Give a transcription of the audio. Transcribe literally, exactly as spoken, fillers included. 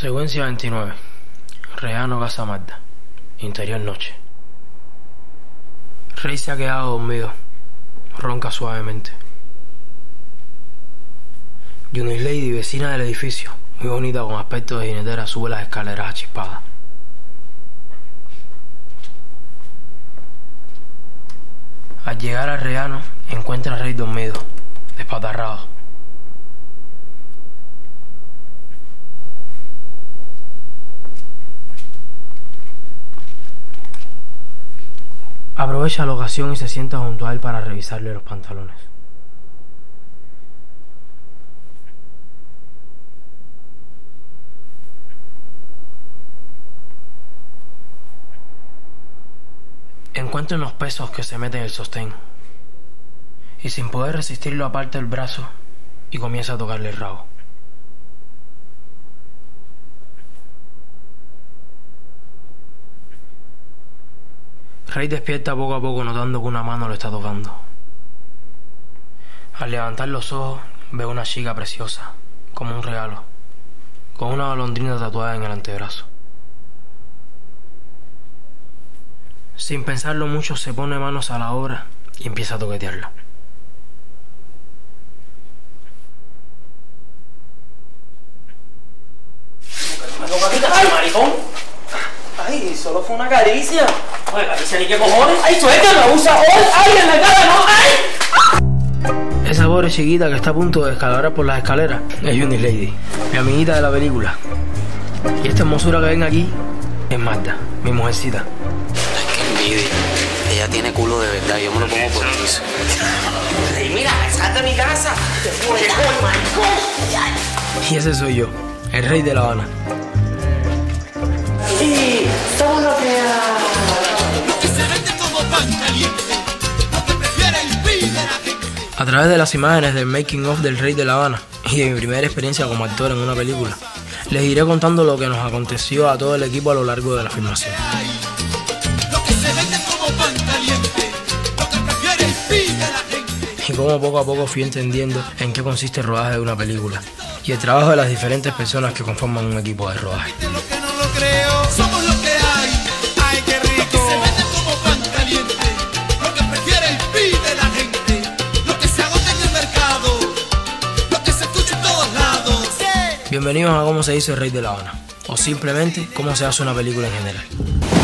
Secuencia veintinueve. Rehano Casa Magda. Interior noche. Rey se ha quedado dormido. Ronca suavemente. Junior Lady, vecina del edificio, muy bonita con aspecto de jinetera, sube las escaleras achispadas. Al llegar al Rehano, encuentra a Rey dormido, despatarrado. Aprovecha la ocasión y se sienta junto a él para revisarle los pantalones. Encuentra unos pesos que se meten en el sostén y sin poder resistirlo aparta el brazo y comienza a tocarle el rabo. Rey despierta poco a poco notando que una mano lo está tocando. Al levantar los ojos ve una chica preciosa, como un regalo, con una golondrina tatuada en el antebrazo. Sin pensarlo mucho se pone manos a la obra y empieza a toquetearla. ¡Ay, maricón! ¡Ay, solo fue una caricia! Oye, caricia ni qué cojones. ¡Ay, suéltame! ¡Usa hoy! ¡Ay, en la cara, no! ¡Ay! Esa pobre chiquita que está a punto de escalar por las escaleras es Junior Lady, mi amiguita de la película. Y esta hermosura que ven aquí es Magda, mi mujercita. Ay, qué envidia. Ella tiene culo de verdad, yo me lo pongo por piso. Ay, mira, salte de mi casa. ¡Te fue, maricón! Y ese soy yo, el rey de La Habana. Sí, somos lo que hay. A través de las imágenes del making of del Rey de La Habana y de mi primera experiencia como actor en una película, les iré contando lo que nos aconteció a todo el equipo a lo largo de la filmación. Y cómo poco a poco fui entendiendo en qué consiste el rodaje de una película y el trabajo de las diferentes personas que conforman un equipo de rodaje. Somos lo que hay, ay qué rico. Lo que se vende como pan caliente, lo que prefiere y pide la gente, lo que se agota en el mercado, lo que se escucha en todos lados. Bienvenidos a Cómo se hizo el Rey de La Habana, o simplemente cómo se hace una película en general.